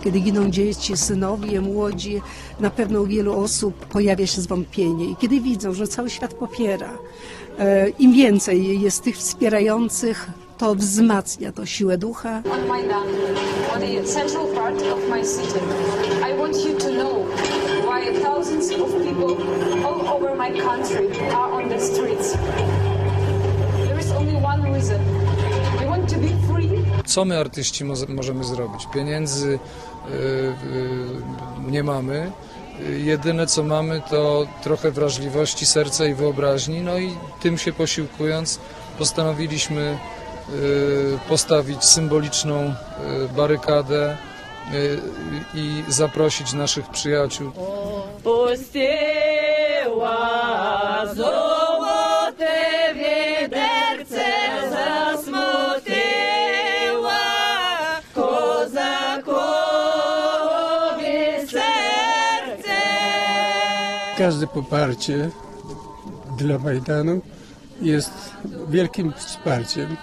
kiedy giną dzieci, synowie, młodzi, na pewno u wielu osób pojawia się zwątpienie. I kiedy widzą, że cały świat popiera, im więcej jest tych wspierających, to wzmacnia to siłę ducha. On Maidan, on the central part of my city, I want you to know why thousands of people all over my country are on the streets. There is only one reason. We want to be free. Co my, artyści, możemy zrobić? Pieniędzy nie mamy. Jedyne, co mamy, to trochę wrażliwości serca i wyobraźni. No i tym się posiłkując, postanowiliśmy postawić symboliczną barykadę i zaprosić naszych przyjaciół. Każde poparcie dla Majdanu jest wielkim wsparciem.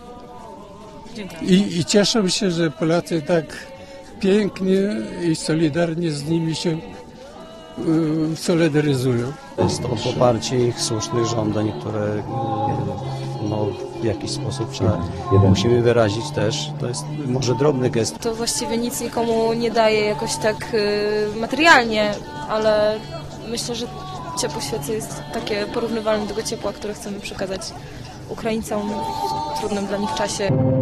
I cieszę się, że Polacy tak pięknie i solidarnie z nimi się solidaryzują. Jest to poparcie ich słusznych żądań, które w jakiś sposób musimy wyrazić też. To jest może drobny gest. To właściwie nic nikomu nie daje jakoś tak materialnie, ale myślę, że ciepło świecy jest takie porównywalne do tego ciepła, które chcemy przekazać Ukraińcom w trudnym dla nich czasie.